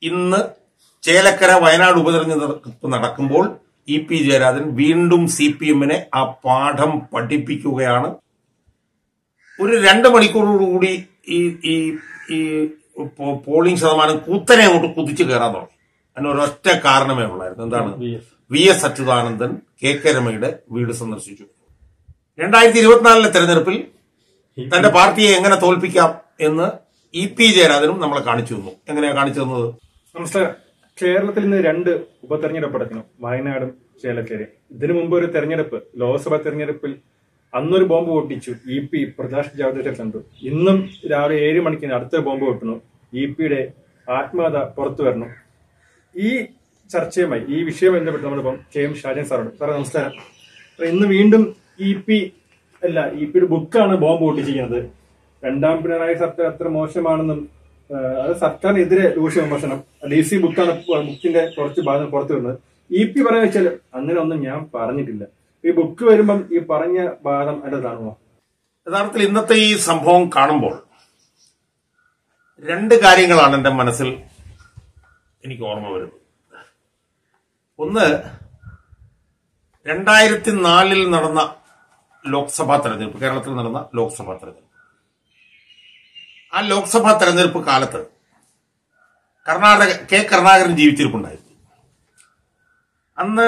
ഇന്ന് ചേലക്കര വയനാട് ഉപതെരഞ്ഞെടുപ്പ് നടക്കുമ്പോൾ ഇ പി ജയരാജൻ വീണ്ടും CPM-നെ ആ പാഠം പഠിപ്പിക്കുകയാണ്. ഒരു 2 മണിക്കൂറോടുകൂടി ഈ പോളിംഗ് ശതമാനം കുത്തനെ അങ്ങോട്ട് കുതിച്ചു കയറാൻ തുടങ്ങി. അതിനൊരൊറ്റ കാരണമേ ഉള്ളായിരുന്നു. എന്താണ്? VS അച്യുതാനന്ദൻ KK രമയുടെ വീട് സന്ദർശിച്ചു. 2024 തെരഞ്ഞെടുപ്പിൽ തന്റെ പാർട്ടിയെ എങ്ങനെ തോൽപ്പിക്കാം എന്ന് ഇ പി ജയരാജനും നമ്മളെ കാണിച്ചു തന്നു. എങ്ങനെയാ കാണിച്ചു തന്നത്? നമസ്കാരം. കേരളത്തിൽ ഇന്ന് 2 ഉപതെരഞ്ഞെടുപ്പ് നടക്കുന്നു, വയനാടും ചേലക്കരയും. ഇതിനു മുമ്പ് ഒരു തെരഞ്ഞെടുപ്പ്, ലോക്സഭാ തെരഞ്ഞെടുപ്പിൽ അന്നൊരു ബോംബ് പൊട്ടിച്ചു. EP പ്രകാശ് ജാവ്ദേക്കർ കണ്ടു. ഇന്നും രാവിലെ 7 മണിക്ക് അടുത്തൊരു ബോംബ് പൊട്ടുന്നു. EP-യുടെ ആത്മകഥ പുറത്തു വരണം. ഈ ചർച്ചയുമായി, ഈ വിഷയം ബന്ധപ്പെട്ട് നമ്മളിപ്പം KM ഷാജൻ സാറുണ്ട്. സാറേ നമസ്കാരം. ഇന്ന് വീണ്ടും EP-യുടെ ബുക്കാണ് ബോംബ് പൊട്ടിച്ചിരിക്കുന്നത്. 2ാം പിണറായി സർക്കാർ അത്ര മോശമാണെന്നും അത് സർക്കാരിനെതിരെ രൂക്ഷ വിമർശനം. DC ബുക്കാണ്, ബുക്കിന്റെ കുറച്ച് ഭാഗം പുറത്തു വരുന്നത്. EP പറയാൻ വെച്ചാൽ അങ്ങനെ ഒന്നും ഞാൻ പറഞ്ഞിട്ടില്ല. ഈ ബുക്ക് വരുമ്പം ഈ പറഞ്ഞ ഭാഗം അതിന്റെ കാണുമോ? യഥാർത്ഥത്തിൽ ഇന്നത്തെ ഈ സംഭവം കാണുമ്പോൾ 2 കാര്യങ്ങളാണ് എന്റെ മനസ്സിൽ എനിക്ക് ഓർമ്മ വരുന്നത്. ഒന്ന്, 2004 നടന്ന ലോക്സഭാ തെരഞ്ഞെടുപ്പ്, കേരളത്തിൽ നടന്ന ലോക്സഭാ തെരഞ്ഞെടുപ്പ്. ആ ലോക്സഭാ തെരഞ്ഞെടുപ്പ് കാലത്ത് കരുണാകരൻ ജീവിച്ചിരിപ്പുണ്ടായിരുന്നു. അന്ന്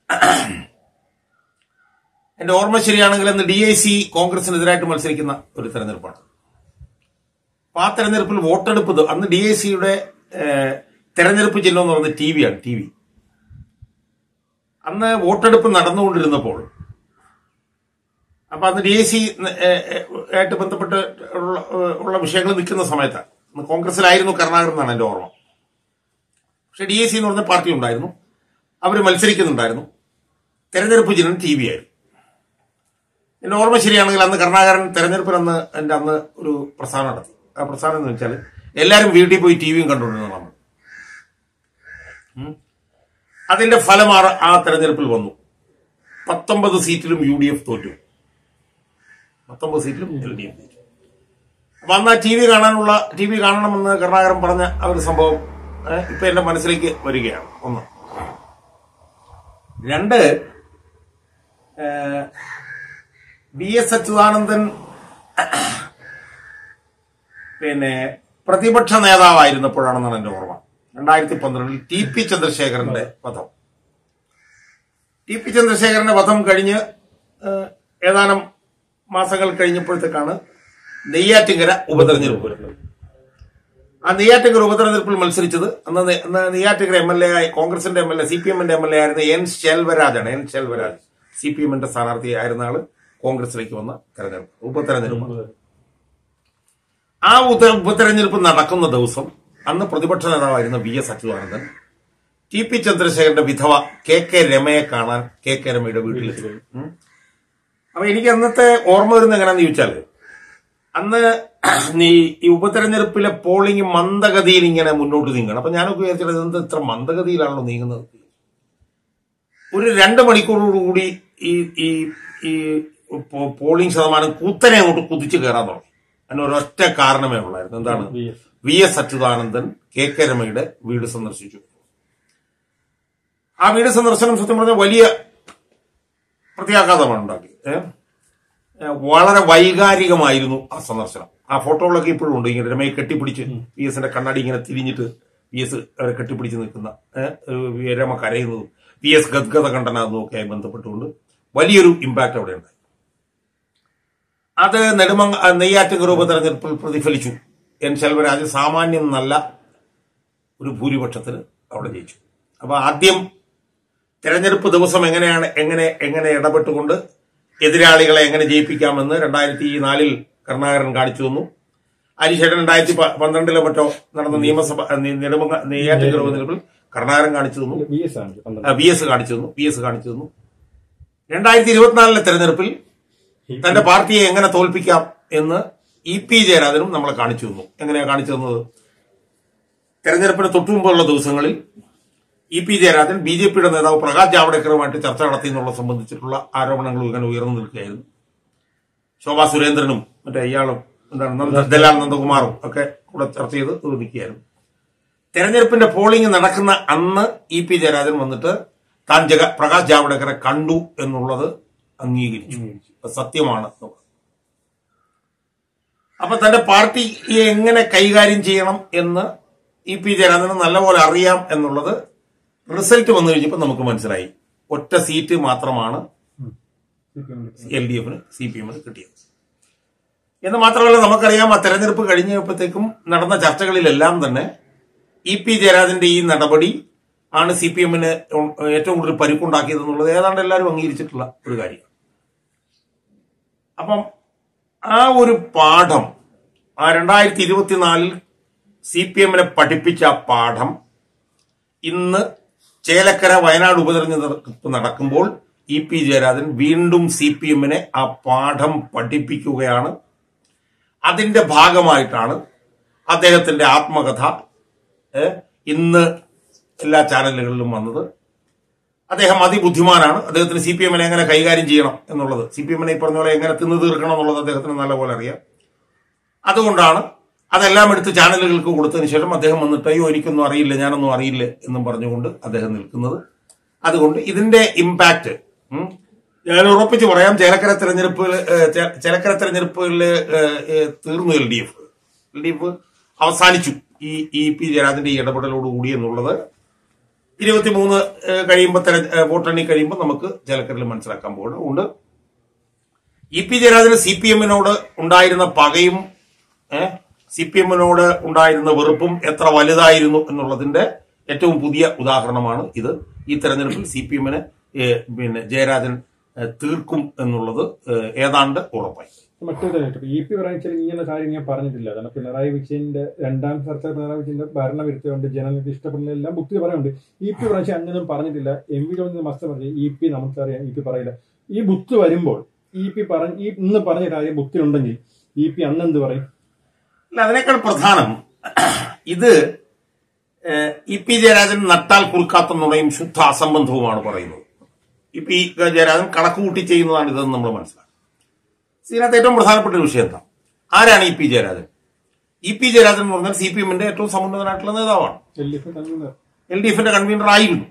എന്റെ ഓർമ്മ ശരിയാണെങ്കിൽ അന്ന് DIC കോൺഗ്രസിനെതിരായിട്ട് മത്സരിക്കുന്ന ഒരു തെരഞ്ഞെടുപ്പാണ്. അപ്പൊ ആ തെരഞ്ഞെടുപ്പിൽ വോട്ടെടുപ്പ്, അന്ന് DIC-യുടെ തെരഞ്ഞെടുപ്പ് ചിഹ്നം എന്ന് പറയുന്നത് TV ആണ്. TV. അന്ന് വോട്ടെടുപ്പ് നടന്നുകൊണ്ടിരുന്നപ്പോൾ, അപ്പൊ അന്ന് DIC ആയിട്ട് ബന്ധപ്പെട്ട് ഉള്ള വിഷയങ്ങൾ നിൽക്കുന്ന സമയത്താണ്. കോൺഗ്രസിലായിരുന്നു കരുണാകരൻ എന്നാണ് എന്റെ ഓർമ്മ. പക്ഷെ DIC എന്ന് പറഞ്ഞ പാർട്ടി ഉണ്ടായിരുന്നു, അവര് മത്സരിക്കുന്നുണ്ടായിരുന്നു. തെരഞ്ഞെടുപ്പ് ചിഹ്നം TV ആയിരുന്നു. എന്റെ ഓർമ്മ ശരിയാണെങ്കിൽ അന്ന് കരുണാകരൻ തെരഞ്ഞെടുപ്പിൽ അന്ന് ഒരു പ്രസ്ഥാനം നടത്തി. ആ പ്രസ്ഥാനം എന്ന് വെച്ചാൽ എല്ലാവരും വീട്ടിൽ പോയി TVയും കണ്ടുകൊണ്ടിരുന്നത് നമ്മൾ. അതിന്റെ ഫലം ആ തെരഞ്ഞെടുപ്പിൽ വന്നു. 19 സീറ്റിലും UDF തോറ്റു. 19 സീറ്റിലും LDF തോറ്റു. അപ്പൊ അന്ന് ആ TV കാണണമെന്ന് കരുണാകരൻ പറഞ്ഞ ആ ഒരു സംഭവം ഇപ്പൊ എന്റെ മനസ്സിലേക്ക് വരികയാണ്. 1. 2, VS അച്യുതാനന്ദൻ പ്രതിപക്ഷ നേതാവായിരുന്നപ്പോഴാണെന്നാണ് എന്റെ ഓർമ്മ. 2012 TP ചന്ദ്രശേഖരന്റെ വധം. TP ചന്ദ്രശേഖരന്റെ വധം കഴിഞ്ഞ് ഏതാനും മാസങ്ങൾ കഴിഞ്ഞപ്പോഴത്തേക്കാണ് നെയ്യാറ്റിങ്കര ഉപതെരഞ്ഞെടുപ്പ് വരുന്നത്. ആ നെയ്യാറ്റിങ്കര ഉപതെരഞ്ഞെടുപ്പിൽ മത്സരിച്ചത് അന്ന് നെയ്യാറ്റിങ്കര MLA ആയി, കോൺഗ്രസിന്റെ MLA, CPM-ന്റെ MLA ആയിരുന്ന N. ശെൽവരാജാണ്. N. ശെൽവരാജ് CPM-ന്റെ സ്ഥാനാർത്ഥി ആയിരുന്ന ആള് കോൺഗ്രസിലേക്ക് വന്ന ഉപതെരഞ്ഞെടുപ്പ്. ആ ഉപതെരഞ്ഞെടുപ്പ് നടക്കുന്ന ദിവസം അന്ന് പ്രതിപക്ഷ നേതാവായിരുന്ന VS അച്യുതാനന്ദൻ TP ചന്ദ്രശേഖരന്റെ വിധവ KK രമയെ കാണാൻ KK രമയുടെ വീട്ടിലെത്തി. അപ്പൊ എനിക്ക് അന്നത്തെ ഓർമ്മ വരുന്നത് എങ്ങനെയാന്ന് ചോദിച്ചാല്, അന്ന് ഈ ഉപതെരഞ്ഞെടുപ്പിലെ പോളിംഗ് മന്ദഗതിയിൽ ഇങ്ങനെ മുന്നോട്ട് നീങ്ങണം. അപ്പൊ ഞാനൊക്കെ വിചാരിച്ചത് എന്ത് ഇത്ര മന്ദഗതിയിലാണല്ലോ നീങ്ങുന്നത്. ഒരു 2 മണിക്കൂറോടുകൂടി ഈ പോളിംഗ് ശതമാനം കുത്തനെ അങ്ങോട്ട് കുതിച്ചു കയറാൻ തുടങ്ങി. അതിനൊരൊറ്റ കാരണമേ ഉള്ളായിരുന്നു. എന്താണ്? VS അച്യുതാനന്ദൻ KK രമയുടെ വീട് സന്ദർശിച്ചു. ആ വീട് സന്ദർശനം സത്യം പറഞ്ഞാൽ വലിയ പ്രത്യാഘാതമാണ് ഉണ്ടാക്കി. വളരെ വൈകാരികമായിരുന്നു ആ സന്ദർശനം. ആ ഫോട്ടോകളൊക്കെ ഇപ്പോഴും ഉണ്ട്. ഇങ്ങനെ രമയെ കെട്ടിപ്പിടിച്ച് VS-ന്റെ കണ്ണാടി ഇങ്ങനെ തിരിഞ്ഞിട്ട് VS അവരെ കെട്ടിപ്പിടിച്ച് നിൽക്കുന്ന, രമ കരയുന്നതും VS ഗദ്ഗത കണ്ടനാകുന്നതും ഒക്കെ ആയി ബന്ധപ്പെട്ടുകൊണ്ട് വലിയൊരു ഇമ്പാക്ട് അവിടെ ഉണ്ടായി. അത് നെയ്യാറ്റിങ്കര ഉപതെരഞ്ഞെടുപ്പിൽ പ്രതിഫലിച്ചു. N. ശെൽവരാജ് സാമാന്യം നല്ല ഒരു ഭൂരിപക്ഷത്തിന് അവിടെ ജയിച്ചു. അപ്പൊ ആദ്യം തെരഞ്ഞെടുപ്പ് ദിവസം എങ്ങനെ ഇടപെട്ടുകൊണ്ട് എതിരാളികളെ എങ്ങനെ ജയിപ്പിക്കാമെന്ന് 2004 കരുണാകരൻ കാണിച്ചു തന്നു. അതിനുശേഷം 2012 മറ്റോ നടന്ന നിയമസഭ നെയ്യാറ്റിങ്കര ഉപതെരഞ്ഞെടുപ്പിൽ കരുണാകരൻ കാണിച്ചു തന്നു, VS കാണിച്ചു തന്നു. 2024 തെരഞ്ഞെടുപ്പിൽ തന്റെ പാർട്ടിയെ എങ്ങനെ തോൽപ്പിക്കാം എന്ന് ഇ പി ജയരാജനും നമ്മളെ കാണിച്ചു തന്നു. എങ്ങനെയാ കാണിച്ചു തന്നത്? തെരഞ്ഞെടുപ്പിന് തൊട്ടുമുമ്പുള്ള ദിവസങ്ങളിൽ ഇ പി ജയരാജൻ BJP-യുടെ നേതാവ് പ്രകാശ് ജാവ്ദേക്കറുമായിട്ട് ചർച്ച നടത്തി എന്നുള്ള സംബന്ധിച്ചിട്ടുള്ള ആരോപണങ്ങൾ ഇങ്ങനെ ഉയർന്നു നിൽക്കുകയായിരുന്നു. ശോഭാ സുരേന്ദ്രനും മറ്റേ ഇയാളും ദലാൽ നന്ദകുമാറും ഒക്കെ കൂടെ ചർച്ച ചെയ്ത് നിൽക്കുകയായിരുന്നു. തെരഞ്ഞെടുപ്പിന്റെ പോളിംഗ് നടക്കുന്ന അന്ന് ഇ.പി. ജയരാജൻ വന്നിട്ട് താൻ പ്രകാശ് ജാവ്ദേക്കറെ കണ്ടു എന്നുള്ളത് അംഗീകരിച്ചു. സത്യമാണ്. അപ്പൊ തന്റെ പാർട്ടിയെ എങ്ങനെ കൈകാര്യം ചെയ്യണം എന്ന് ഇ.പി. ജയരാജന് നല്ലപോലെ അറിയാം എന്നുള്ളത് റിസൾട്ട് വന്നു കഴിഞ്ഞപ്പോൾ നമുക്ക് മനസ്സിലായി. ഒറ്റ സീറ്റ് മാത്രമാണ് LDF-ന് CPM-ന് കിട്ടിയത് എന്ന് മാത്രമല്ല, നമുക്കറിയാം ആ തെരഞ്ഞെടുപ്പ് കഴിഞ്ഞപ്പോഴത്തേക്കും നടന്ന ചർച്ചകളിലെല്ലാം തന്നെ ഇ.പി. ജയരാജന്റെ ഈ നടപടി ആണ് CPM-ന് ഏറ്റവും കൂടുതൽ പരിക്കുണ്ടാക്കിയതെന്നുള്ളത് ഏതാണ്ട് എല്ലാവരും അംഗീകരിച്ചിട്ടുള്ള ഒരു കാര്യം. അപ്പം ആ ഒരു പാഠം, ആ 2024 CPM-നെ പഠിപ്പിച്ച ആ പാഠം ഇന്ന് ചേലക്കര വയനാട് ഉപതെരഞ്ഞെടുപ്പ് നടക്കുമ്പോൾ ഇ.പി. ജയരാജൻ വീണ്ടും CPM-നെ ആ പാഠം പഠിപ്പിക്കുകയാണ്. അതിന്റെ ഭാഗമായിട്ടാണ് അദ്ദേഹത്തിന്റെ ആത്മകഥ ഇന്ന് എല്ലാ ചാനലുകളിലും വന്നത്. അദ്ദേഹം അതിബുദ്ധിമാനാണ്. അദ്ദേഹത്തിന് CPM-നെ എങ്ങനെ കൈകാര്യം ചെയ്യണം എന്നുള്ളത്, CPM-നെ ഈ പറഞ്ഞ പോലെ എങ്ങനെ തിന്നു തീർക്കണം എന്നുള്ളത് അദ്ദേഹത്തിന് നല്ലപോലെ അറിയാം. അതുകൊണ്ടാണ് അതെല്ലാം എടുത്ത് ചാനലുകൾക്ക് കൊടുത്തതിന് ശേഷം അദ്ദേഹം വന്നിട്ട് അയ്യോ എനിക്കൊന്നും അറിയില്ല, ഞാനൊന്നും അറിയില്ല എന്നും പറഞ്ഞുകൊണ്ട് അദ്ദേഹം നിൽക്കുന്നത്. അതുകൊണ്ട് ഇതിന്റെ ഇമ്പാക്ട് ഞാൻ ഉറപ്പിച്ച് പറയാം, ചേലക്കര തെരഞ്ഞെടുപ്പിൽ തീർന്നു. LDF അവസാനിച്ചു ഈ ഇ.പി. ജയരാജന്റെ ഈ ഇടപെടലോടുകൂടി എന്നുള്ളത് 23 കഴിയുമ്പോൾ വോട്ടെണ്ണി കഴിയുമ്പോൾ നമുക്ക് ചേലക്കരയിൽ മനസ്സിലാക്കാൻ പോകുന്നു. അതുകൊണ്ട് ഇ.പി. ജയരാജന് CPM-നോട് ഉണ്ടായിരുന്ന പകയും CPM-നോട് ഉണ്ടായിരുന്ന വെറുപ്പും എത്ര വലുതായിരുന്നു എന്നുള്ളതിന്റെ ഏറ്റവും പുതിയ ഉദാഹരണമാണ് ഇത്. ഈ തെരഞ്ഞെടുപ്പിൽ CPM-നെ ജയരാജൻ തീർക്കും എന്നുള്ളത് ഏതാണ്ട് ഉറപ്പായി. മറ്റൊരു ഇ.പി. പറയുന്നത് ഇങ്ങനെ കാര്യം ഞാൻ പറഞ്ഞിട്ടില്ല. കാരണം പിണറായി വിജയന്റെ രണ്ടാം സർക്കാർ പിണറായി വിജയന്റെ ഭരണവിരുദ്ധമുണ്ട്, ജനങ്ങൾക്ക് ഇഷ്ടപ്പെടുന്ന എല്ലാം ബുദ്ധി പറയുന്നുണ്ട്. ഇ.പി. പ്രാവശ്യം അങ്ങനെയൊന്നും പറഞ്ഞിട്ടില്ല. MV ജോർജ് മസ്ത പറഞ്ഞു ഇ.പി. നമുക്കറിയാം ഇ.പി. പറയില്ല. ഈ ബുദ്ധി വരുമ്പോൾ ഇ.പി. ഇന്ന് പറഞ്ഞ കാര്യം ബുദ്ധി ഉണ്ടെങ്കിൽ ഇ.പി. അന്ന് എന്ത് പറയും? അല്ല, അതിനേക്കാൾ പ്രധാനം ഇത് ഇ.പി. ജയരാജൻ നട്ടാൽ കുറുക്കാത്ത നുണയും ശുദ്ധ അസംബന്ധവുമാണ് പറയുന്നത്. ഇ.പി. ജയരാജൻ കണക്കുകൂട്ടി ചെയ്യുന്നതാണ് ഇതെന്ന് നമ്മൾ മനസ്സിലാക്കും. ഇതിനകത്ത് ഏറ്റവും പ്രധാനപ്പെട്ട ഒരു വിഷയം എന്താ? ആരാണ് ഇ.പി. ജയരാജൻ? ഇ.പി. ജയരാജൻ എന്ന് പറഞ്ഞാൽ CPM-ന്റെ ഏറ്റവും സമുന്നതനായിട്ടുള്ള നേതാവാണ്. LDF-ന്റെ കൺവീനർ ആയിരുന്നു.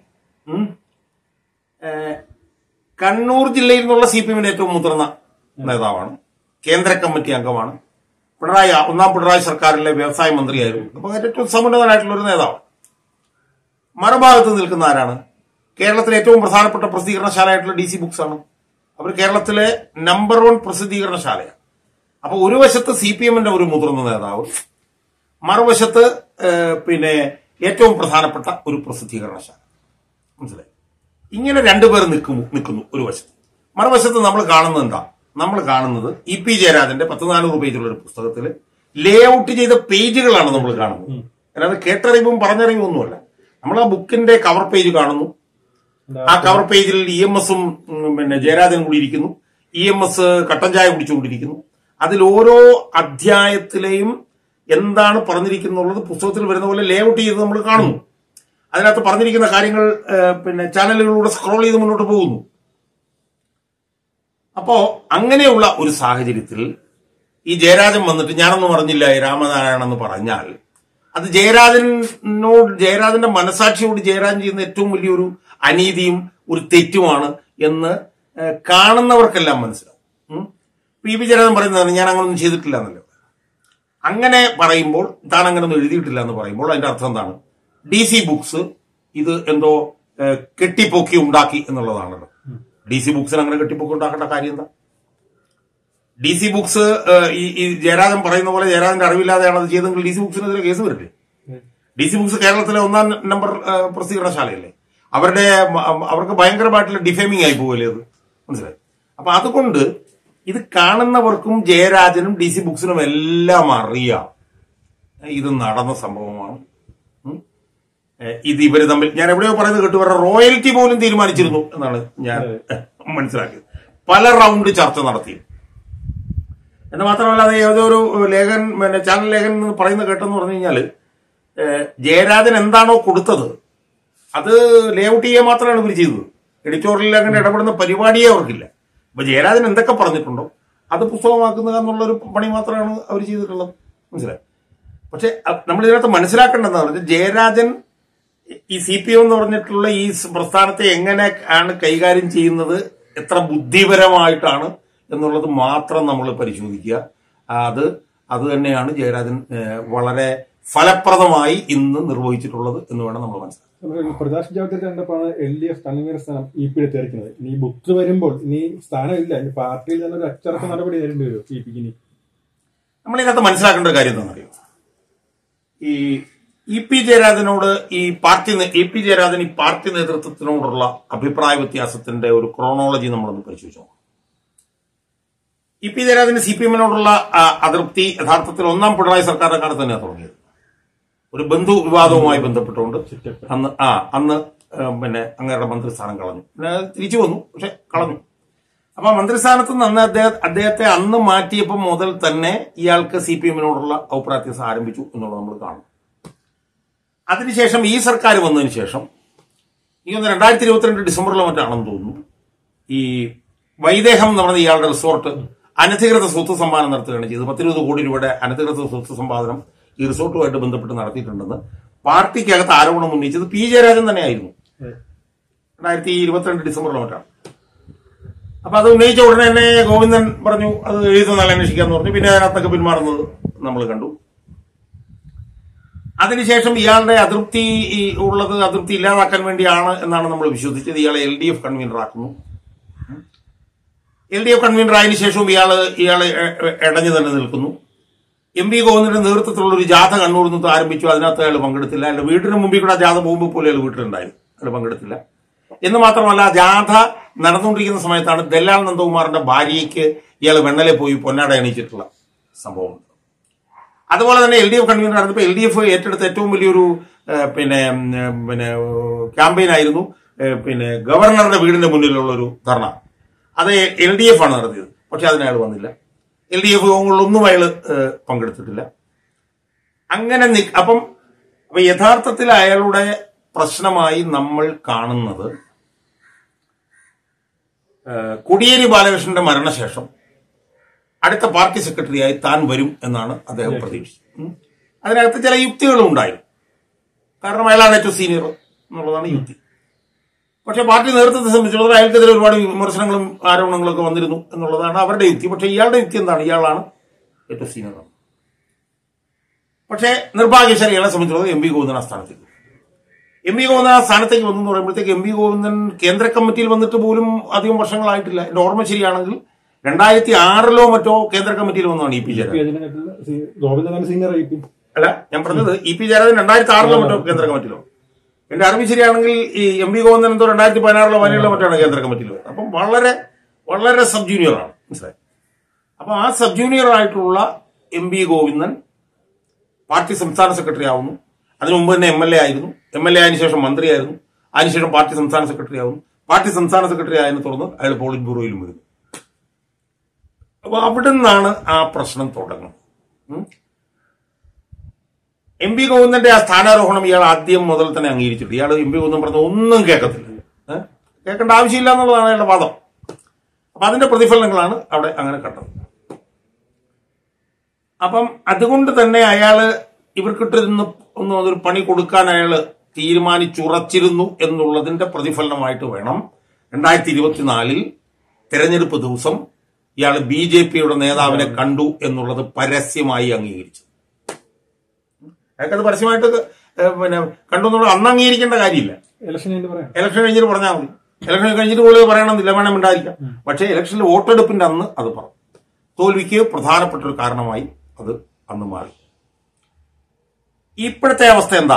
കണ്ണൂർ ജില്ലയിൽ നിന്നുള്ള CPM-ന്റെ ഏറ്റവും മുതിർന്ന നേതാവാണ്. കേന്ദ്ര കമ്മിറ്റി അംഗമാണ്. ഒന്നാം പിണറായി സർക്കാരിലെ വ്യവസായ മന്ത്രിയായിരുന്നു. അപ്പൊ ഏറ്റവും സമുന്നതനായിട്ടുള്ള ഒരു നേതാവ്. മറുഭാഗത്ത് നിൽക്കുന്ന ആരാണ്? കേരളത്തിലെ ഏറ്റവും പ്രധാനപ്പെട്ട പ്രസിദ്ധീകരണശാലയായിട്ടുള്ള DC ബുക്സ് ആണ്. അവർ കേരളത്തിലെ നമ്പർ 1 പ്രസിദ്ധീകരണശാലയാണ്. അപ്പൊ ഒരു വശത്ത് CPM-ന്റെ ഒരു മുതിർന്ന നേതാവ്, മറുവശത്ത് ഏറ്റവും പ്രധാനപ്പെട്ട ഒരു പ്രസിദ്ധീകരണശാല. മനസ്സിലായി? ഇങ്ങനെ രണ്ടുപേർ നിൽക്കുന്നു ഒരു വശത്ത്. മറുവശത്ത് നമ്മൾ കാണുന്നത് എന്താ? നമ്മൾ കാണുന്നത് ഇ.പി. ജയരാജന്റെ 100-400 പേജുള്ള ഒരു പുസ്തകത്തിൽ ലേ ഔട്ട് ചെയ്ത പേജുകളാണ് നമ്മൾ കാണുന്നത്. അല്ലാതെ കേട്ടറിവും പറഞ്ഞറിവും ഒന്നുമല്ല. നമ്മൾ ആ ബുക്കിന്റെ കവർ പേജ് കാണുന്നു. ആ കവർ പേജിൽ EMS-ഉം ജയരാജനും കൂടി ഇരിക്കുന്നു. EMS കട്ടൻ ചായ കുടിച്ചുകൊണ്ടിരിക്കുന്നു. അതിൽ ഓരോ അധ്യായത്തിലെയും എന്താണ് പറഞ്ഞിരിക്കുന്നുള്ളത് പുസ്തകത്തിൽ വരുന്ന പോലെ ലേ ഔട്ട് ചെയ്ത് നമ്മൾ കാണുന്നു. അതിനകത്ത് പറഞ്ഞിരിക്കുന്ന കാര്യങ്ങൾ ചാനലുകളിലൂടെ സ്ക്രോൾ ചെയ്ത് മുന്നോട്ട് പോകുന്നു. അപ്പോ അങ്ങനെയുള്ള ഒരു സാഹചര്യത്തിൽ ഈ ജയരാജൻ വന്നിട്ട് ഞാനൊന്നും പറഞ്ഞില്ല രാമനാരായണെന്ന് പറഞ്ഞാൽ അത് ജയരാജന്റെ മനസാക്ഷിയോട് ജയരാജൻ ചെയ്യുന്ന ഏറ്റവും വലിയൊരു അനീതിയും ഒരു തെറ്റുമാണ് എന്ന് കാണുന്നവർക്കെല്ലാം മനസ്സിലാവും. പി ജയരാജൻ പറയുന്നതാണ് ഞാൻ അങ്ങനൊന്നും ചെയ്തിട്ടില്ല എന്നല്ലോ. അങ്ങനെ പറയുമ്പോൾ താൻ അങ്ങനൊന്നും എഴുതിയിട്ടില്ല എന്ന് പറയുമ്പോൾ അതിന്റെ അർത്ഥം എന്താണ്? DC ബുക്സ് ഇത് എന്തോ കെട്ടിപ്പൊക്കി ഉണ്ടാക്കി എന്നുള്ളതാണല്ലോ. DC ബുക്സിന് അങ്ങനെ കെട്ടിപ്പൊക്കി ഉണ്ടാക്കേണ്ട കാര്യം എന്താ? DC ബുക്സ് ഈ ജയരാജൻ പറയുന്ന പോലെ ജയരാജന്റെ അറിവില്ലാതെയാണ് അത് ചെയ്തെങ്കിൽ DC ബുക്സിനെതിരെ കേസ് വരില്ലേ? DC ബുക്സ് കേരളത്തിലെ 1-ാം നമ്പർ പ്രസിദ്ധീകരണശാലയല്ലേ. അവർക്ക് ഭയങ്കരമായിട്ടുള്ള ഡിഫേമിംഗ് ആയി പോകല്ലേ അത്. മനസ്സിലായി? അപ്പൊ അതുകൊണ്ട് ഇത് കാണുന്നവർക്കും ജയരാജനും DC ബുക്സിനും എല്ലാം അറിയാം ഇത് നടന്ന സംഭവമാണ്. ഇത് ഇവര് തമ്മിൽ ഞാൻ എവിടെയോ പറയുന്നത് കേട്ടു, ഇവരുടെ റോയൽറ്റി പോലും തീരുമാനിച്ചിരുന്നു എന്നാണ് ഞാൻ മനസ്സിലാക്കിയത്. പല റൗണ്ട് ചർച്ച നടത്തി. എന്ന് മാത്രമല്ല അത് ഏതോ ഒരു ലേഖൻ ചാനൽ ലേഖൻ എന്ന് പറയുന്നത് കേട്ടെന്ന് പറഞ്ഞു കഴിഞ്ഞാല് ജയരാജൻ എന്താണോ കൊടുത്തത് അത് ലേ ഔട്ട് ചെയ്യാൻ മാത്രമാണ് ഇവർ ചെയ്തത്. എഡിറ്റോറിയലിൽ അങ്ങനെ ഇടപെടുന്ന പരിപാടിയേ അവർക്കില്ല. അപ്പൊ ജയരാജൻ എന്തൊക്കെ പറഞ്ഞിട്ടുണ്ടോ അത് പുസ്തകമാക്കുക എന്നുള്ളൊരു പണി മാത്രമാണ് അവർ ചെയ്തിട്ടുള്ളത്. മനസ്സിലായി? പക്ഷെ നമ്മൾ ഇതിനകത്ത് മനസ്സിലാക്കേണ്ടതെന്ന് പറഞ്ഞാൽ ജയരാജൻ ഈ CPM എന്ന് പറഞ്ഞിട്ടുള്ള ഈ പ്രസ്ഥാനത്തെ എങ്ങനെ ആണ് കൈകാര്യം ചെയ്യുന്നത്, എത്ര ബുദ്ധിപരമായിട്ടാണ് എന്നുള്ളത് മാത്രം നമ്മൾ പരിശോധിക്കുക. അത് തന്നെയാണ് ജയരാജൻ വളരെ ഫലപ്രദമായി ഇന്ന് നിർവഹിച്ചിട്ടുള്ളത് എന്ന് വേണം നമ്മൾ മനസ്സിലാക്കാം. പ്രകാശ് ജാവ്ദേക്കർ കണ്ടപ്പോൾ LDF കൺവീനർ സ്ഥാനം EP തെരഞ്ഞെടുക്കുന്നത്. ഇനി ബുക്ക് വരുമ്പോൾ ഇനി സ്ഥാനമില്ല, ഇനി പാർട്ടിയിൽ തന്നെ ഒരു അച്ചടക്ക നടപടി നേരിടേണ്ടി വരും CPക്ക്. ഇനി നമ്മളിതിനകത്ത് മനസ്സിലാക്കേണ്ട ഒരു കാര്യം എന്താണെന്ന് അറിയാം, ഈ EP ജയരാജനോട് EP ജയരാജൻ ഈ പാർട്ടി നേതൃത്വത്തിനോടുള്ള അഭിപ്രായ വ്യത്യാസത്തിന്റെ ഒരു ക്രോണോളജി നമ്മളൊന്ന് പരിശോധിച്ചു. EP ജയരാജന് CPM-നോടുള്ള അതൃപ്തി യഥാർത്ഥത്തിൽ ഒന്നാം പിണറായി സർക്കാരിന്റെ കാലത്ത് തന്നെയാണ് തുടങ്ങിയത്. ഒരു ബന്ധു വിവാദവുമായി ബന്ധപ്പെട്ടുകൊണ്ട് അന്ന് പിന്നെ അങ്ങേരുടെ മന്ത്രിസ്ഥാനം കളഞ്ഞു. പിന്നെ തിരിച്ചു വന്നു, പക്ഷെ കളഞ്ഞു. അപ്പൊ മന്ത്രിസ്ഥാനത്ത് നിന്ന് അദ്ദേഹത്തെ അന്ന് മാറ്റിയപ്പോൾ മുതൽ തന്നെ ഇയാൾക്ക് CPM-നോടുള്ള അഭിപ്രായ വ്യത്യാസം ആരംഭിച്ചു എന്നുള്ളത് നമ്മൾ കാണും. അതിനുശേഷം ഈ സർക്കാർ വന്നതിന് ശേഷം ഈ 2022 ഡിസംബറിലോ മറ്റാണെന്ന് തോന്നുന്നു, ഈ വൈദേഹം എന്ന് പറഞ്ഞ ഇയാളുടെ റിസോർട്ട് അനധികൃത സ്വത്ത് സമ്പാദനം നടത്തുകയാണ് ചെയ്തത്. 10-20 കോടി രൂപയുടെ അനധികൃത സ്വത്ത് സമ്പാദനം ഈ റിസോർട്ടുമായിട്ട് ബന്ധപ്പെട്ട് നടത്തിയിട്ടുണ്ടെന്ന് പാർട്ടിക്കകത്ത് ആരോപണം ഉന്നയിച്ചത് P ജയരാജൻ തന്നെയായിരുന്നു 2022 ഡിസംബറിലോ മറ്റാണ്. അപ്പൊ അത് ഉന്നയിച്ച ഉടനെ തന്നെ ഗോവിന്ദൻ പറഞ്ഞു അത് എഴുതുന്നാൾ അന്വേഷിക്കാന്ന് പറഞ്ഞു. പിന്നെ അതിനകത്തൊക്കെ പിന്മാറുന്നത് നമ്മൾ കണ്ടു. അതിനുശേഷം ഇയാളുടെ അതൃപ്തി ഇല്ലാതാക്കാൻ വേണ്ടിയാണ് എന്നാണ് നമ്മൾ വിശ്വസിച്ചത്. ഇയാളെ LDF കൺവീനറാക്കുന്നു. LDF കൺവീനർ ആയതിനു ശേഷവും ഇയാള് ഇടഞ്ഞു തന്നെ നിൽക്കുന്നു. MP ഗോവിന്ദന്റെ നേതൃത്വത്തിലുള്ള ഒരു ജാഥ കണ്ണൂർ നിന്ന് ആരംഭിച്ചു. അതിനകത്ത് അയാൾ പങ്കെടുത്തില്ല. അയാളുടെ വീടിന് മുമ്പിൽ കൂടെ ജാഥ പോകുമ്പോൾ പോലും അയാൾ വീട്ടിലുണ്ടായിരുന്നു, അയാൾ പങ്കെടുത്തില്ല. എന്ന് മാത്രമല്ല, ജാഥ നടന്നുകൊണ്ടിരിക്കുന്ന സമയത്താണ് ദല്ലാൽ നന്ദകുമാറിന്റെ ഭാര്യയ്ക്ക് ഇയാൾ വെണ്ണലെ പോയി പൊന്നാട അണിയിച്ചിട്ടുള്ള സംഭവം. അതുപോലെ തന്നെ LDF കൺവീനർ ആയിരുന്നപ്പോൾ LDF ഏറ്റെടുത്ത ഏറ്റവും വലിയൊരു ക്യാമ്പയിൻ ആയിരുന്നു ഗവർണറുടെ വീടിന്റെ മുന്നിലുള്ള ഒരു ധർണ. അത് LDF ആണ് നടത്തിയത്. പക്ഷെ അതിനയാൾ വന്നില്ല. LDF യോഗങ്ങളിലൊന്നും അയാൾ പങ്കെടുത്തിട്ടില്ല. അങ്ങനെ അപ്പം യഥാർത്ഥത്തിൽ അയാളുടെ പ്രശ്നമായി നമ്മൾ കാണുന്നത് കോടിയേരി ബാലകൃഷ്ണന്റെ മരണശേഷം അടുത്ത പാർട്ടി സെക്രട്ടറിയായി താൻ വരും എന്നാണ് അദ്ദേഹം പ്രതീക്ഷിച്ചത്. അതിനകത്ത് ചില യുക്തികളും ഉണ്ടായിരുന്നു. കാരണം അയാളാണ് ഏറ്റവും സീനിയർ എന്നുള്ളതാണ് യുക്തി. പക്ഷെ പാർട്ടി നേതൃത്വത്തെ സംബന്ധിച്ചിടത്തോളം അയാൾക്കെതിരെ ഒരുപാട് വിമർശനങ്ങളും ആരോപണങ്ങളൊക്കെ വന്നിരുന്നു എന്നുള്ളതാണ് അവരുടെ യുക്തി. പക്ഷെ ഇയാളുടെ യുക്തി എന്താണ്? ഇയാളാണ് ഏറ്റവും സീനിയർ. പക്ഷെ നിർഭാഗ്യവശാൽ ഇയാളെ സംബന്ധിച്ചിടത്തോളം MP ഗോവിന്ദൻ ആ സ്ഥാനത്തേക്ക് വന്നു എന്ന് പറയുമ്പോഴത്തേക്ക് MP ഗോവിന്ദൻ കേന്ദ്ര കമ്മിറ്റിയിൽ വന്നിട്ട് പോലും അധികം വർഷങ്ങളായിട്ടില്ല. എന്റെ ഓർമ്മ ശരിയാണെങ്കിൽ 2006 മറ്റോ കേന്ദ്ര കമ്മിറ്റിയിൽ വന്നതാണ് EP ജയരാജൻ. അല്ല, ഞാൻ പറഞ്ഞത് EP ജയരാജൻ 2006 മറ്റോ കേന്ദ്ര കമ്മിറ്റിയിലോ. എന്റെ അറിവ് ശരിയാണെങ്കിൽ ഈ MP ഗോവിന്ദൻ എന്തോ 2016 വരെയുള്ള മറ്റാണ് കേന്ദ്ര കമ്മിറ്റിയിൽ. അപ്പം വളരെ വളരെ സബ് ജൂനിയറാണ്, മനസ്സിലായി. അപ്പൊ ആ സബ് ജൂനിയർ ആയിട്ടുള്ള MP ഗോവിന്ദൻ പാർട്ടി സംസ്ഥാന സെക്രട്ടറി ആവുന്നു. അതിനു മുമ്പ് തന്നെ MLA ആയിരുന്നു. MLA ആയതിനു ശേഷം മന്ത്രിയായിരുന്നു. അതിനുശേഷം പാർട്ടി സംസ്ഥാന സെക്രട്ടറി ആവുന്നു. പാർട്ടി സംസ്ഥാന സെക്രട്ടറി ആയതിനെ തുടർന്ന് അയാൾ പോളിറ്റ് ബ്യൂറോയിലും വരുന്നു. അപ്പൊ അവിടെ നിന്നാണ് ആ പ്രശ്നം തുടങ്ങുന്നത്. MP ഗോവിന്ദന്റെ ആ സ്ഥാനാരോഹണം ഇയാൾ ആദ്യം മുതൽ തന്നെ അംഗീകരിച്ചിട്ട് ഇയാൾ MP ഗോവിന്ദൻ പറഞ്ഞ ഒന്നും കേൾക്കത്തില്ല, കേൾക്കേണ്ട ആവശ്യമില്ല എന്നുള്ളതാണ് അയാളുടെ വാദം. അപ്പൊ അതിന്റെ പ്രതിഫലനങ്ങളാണ് അവിടെ അങ്ങനെ കണ്ടത്. അപ്പം അതുകൊണ്ട് തന്നെ അയാള് ഇവർക്കിട്ടിരുന്ന് ഒരു പണി കൊടുക്കാൻ അയാൾ തീരുമാനിച്ചുറച്ചിരുന്നു എന്നുള്ളതിന്റെ പ്രതിഫലനമായിട്ട് വേണം 2024 തെരഞ്ഞെടുപ്പ് ദിവസം ഇയാൾ BJPയുടെ നേതാവിനെ കണ്ടു എന്നുള്ളത് പരസ്യമായി അംഗീകരിച്ചു. അയാൾക്കത് പരസ്യമായിട്ട് കണ്ടു എന്നുള്ളത് അന്ന് അംഗീകരിക്കേണ്ട കാര്യമില്ല. ഇലക്ഷൻ കഴിഞ്ഞിട്ട് പറഞ്ഞാൽ മതി. ഇലക്ഷൻ കഴിഞ്ഞിട്ട് പോലും പറയണമെന്നില്ല, വേണം ഉണ്ടായിരിക്കാം. പക്ഷേ ഇലക്ഷനിൽ വോട്ടെടുപ്പിന്റെ അന്ന് അത് പറഞ്ഞു. തോൽവിക്ക് പ്രധാനപ്പെട്ട ഒരു കാരണമായി അത് അന്ന് മാറി. ഇപ്പോഴത്തെ അവസ്ഥ എന്താ?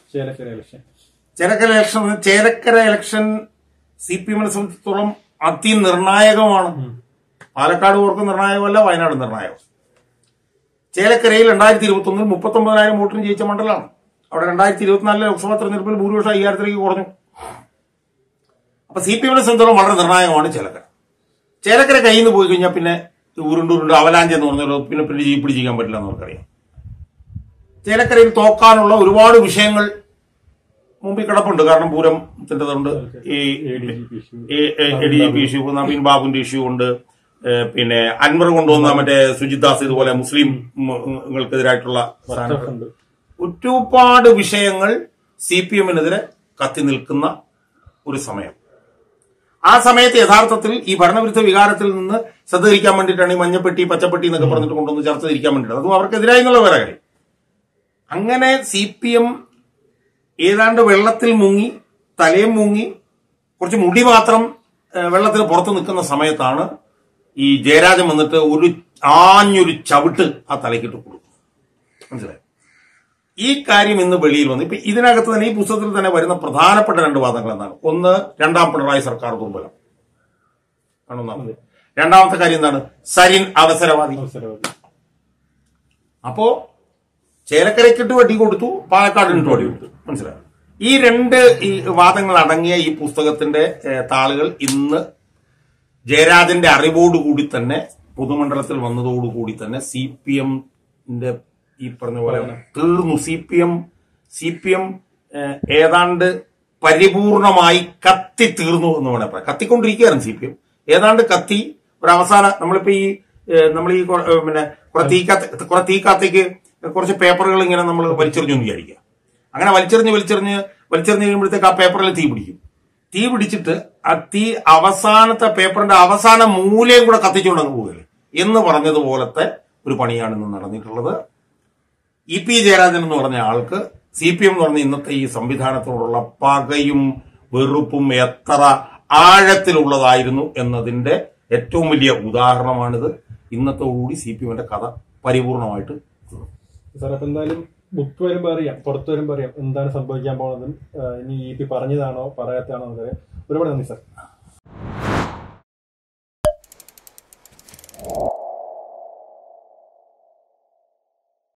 ചേലക്കര ഇലക്ഷൻ CPM-നെ സംബന്ധിച്ചിടത്തോളം അതിനിർണായകമാണ്. പാലക്കാട് ഓർക്ക് നിർണായകമല്ല, വയനാട് നിർണായകം. ചേലക്കരയിൽ 2021 39,000 വോട്ടിന് ജയിച്ച മണ്ഡലമാണ്. അവിടെ 2024 ലോക്സഭാ തെരഞ്ഞെടുപ്പിൽ ഭൂരിപക്ഷം 5000-ലേക്ക് കുറഞ്ഞു. അപ്പൊ CPM-നെ സംബന്ധിച്ചിടത്തോളം വളരെ നിർണായകമാണ് ചേലക്കര. ചേലക്കര കയ്യിൽ നിന്ന് പോയി കഴിഞ്ഞാൽ പിന്നെ ഉരുണ്ടുരുണ്ട് അവലാഞ്ചി എന്ന് പറഞ്ഞാൽ പിന്നെ ജീപ്പ് പിടിച്ചിരിക്കാൻ പറ്റില്ല എന്ന് അവർക്കറിയാം. ചേലക്കരയിൽ തോക്കാനുള്ള ഒരുപാട് വിഷയങ്ങൾ മുമ്പിൽ കിടപ്പുണ്ട്. കാരണം പൂരത്തിൻ്റെതുണ്ട്, ഈ ADGP ഇഷ്യൂ, നവീൻ ബാബുവിന്റെ ഇഷ്യൂ ഉണ്ട്, പിന്നെ അൻവർ കൊണ്ടുവന്ന മറ്റേ സുജിദാസ് ഇതുപോലെ മുസ്ലിംകൾക്കെതിരായിട്ടുള്ള ഒരുപാട് വിഷയങ്ങൾ CPM-നെതിരെ കത്തി നിൽക്കുന്ന ഒരു സമയം. ആ സമയത്ത് യഥാർത്ഥത്തിൽ ഈ ഭരണവിരുദ്ധ വികാരത്തിൽ നിന്ന് ശ്രദ്ധ തിരിക്കാൻ വേണ്ടിയിട്ടാണ് ഈ മഞ്ഞപ്പെട്ടി പച്ചപ്പെട്ടി എന്നൊക്കെ പറഞ്ഞിട്ട് കൊണ്ടുവന്ന് ചർച്ച തിരിക്കാൻ വേണ്ടിയിട്ട്, അതും അവർക്കെതിരായി എന്നുള്ള വേറെ കാര്യം. അങ്ങനെ CPM ഏതാണ്ട് വെള്ളത്തിൽ മുങ്ങി, തലയും മുങ്ങി, കുറച്ച് മുടി മാത്രം വെള്ളത്തിന് പുറത്ത് നിൽക്കുന്ന സമയത്താണ് ഈ ജയരാജൻ വന്നിട്ട് ആഞ്ഞൊരു ചവിട്ട് ആ തലയ്ക്കിട്ട് കൊടുക്കും. മനസ്സിലായി? ഈ കാര്യം ഇന്ന് വെളിയിൽ വന്നു. ഇപ്പൊ ഇതിനകത്ത് തന്നെ ഈ പുസ്തകത്തിൽ തന്നെ വരുന്ന പ്രധാനപ്പെട്ട 2 വാദങ്ങൾ എന്താണ്? ഒന്ന്, 2ാം പിണറായി സർക്കാർ ദുർബലം ആണെന്നാണ്. രണ്ടാമത്തെ കാര്യം എന്താണ്? സരിൻ അവസരവാദി. അപ്പോ ചേലക്കരയ്ക്കിട്ട് വടി കൊടുത്തു, പാലക്കാടിനിട്ട് വടി കൊടുത്തു. മനസ്സിലായി? ഈ 2 ഈ വാദങ്ങൾ അടങ്ങിയ ഈ പുസ്തകത്തിന്റെ താളുകൾ ഇന്ന് ജയരാജന്റെ അറിവോടുകൂടി തന്നെ പൊതുമണ്ഡലത്തിൽ വന്നതോടുകൂടി തന്നെ CPM-ന്റെ ഈ പറഞ്ഞ പോലെ തീർന്നു. CPM ഏതാണ്ട് പരിപൂർണമായി കത്തി തീർന്നു എന്ന് വേണേ പറയാം. കത്തിക്കൊണ്ടിരിക്കുകയാണ് CPM. ഏതാണ്ട് കത്തി ഒരവസാന നമ്മൾ ഈ പിന്നെ കുറെ തീക്കാത്തേക്ക് കുറച്ച് പേപ്പറുകൾ ഇങ്ങനെ നമ്മൾ വലിച്ചെറിഞ്ഞു വിചാരിക്കുക. അങ്ങനെ വലിച്ചെറിഞ്ഞ് കഴിയുമ്പോഴത്തേക്ക് ആ പേപ്പറിൽ തീ പിടിക്കും. തീ പിടിച്ചിട്ട് ആ തീ അവസാനത്തെ പേപ്പറിന്റെ അവസാന മൂലയും കൂടെ കത്തിച്ചുകൊണ്ടങ്ങ് പോവുകയല്ലേ എന്ന് പറഞ്ഞതുപോലത്തെ ഒരു പണിയാണ് ഇന്ന് നടന്നിട്ടുള്ളത്. EP ജയരാജൻ എന്ന് പറഞ്ഞ ആൾക്ക് CPM എന്ന് പറഞ്ഞ ഇന്നത്തെ ഈ സംവിധാനത്തോടുള്ള പകയും വെറുപ്പും എത്ര ആഴത്തിലുള്ളതായിരുന്നു എന്നതിന്റെ ഏറ്റവും വലിയ ഉദാഹരണമാണിത്. ഇന്നത്തോടുകൂടി CPM-ന്റെ കഥ പരിപൂർണമായിട്ട്. സാർ, അപ്പൊ എന്തായാലും ബുക്ക് വരുമ്പോ അറിയാം, പുറത്തു വരുമ്പോ അറിയാം എന്താണ് സംഭവിക്കാൻ പോകുന്നതും. ഇനി EP പറഞ്ഞതാണോ പറയാത്തതാണോ എന്നറിയാം. ഒരുപാട് നന്ദി സാർ.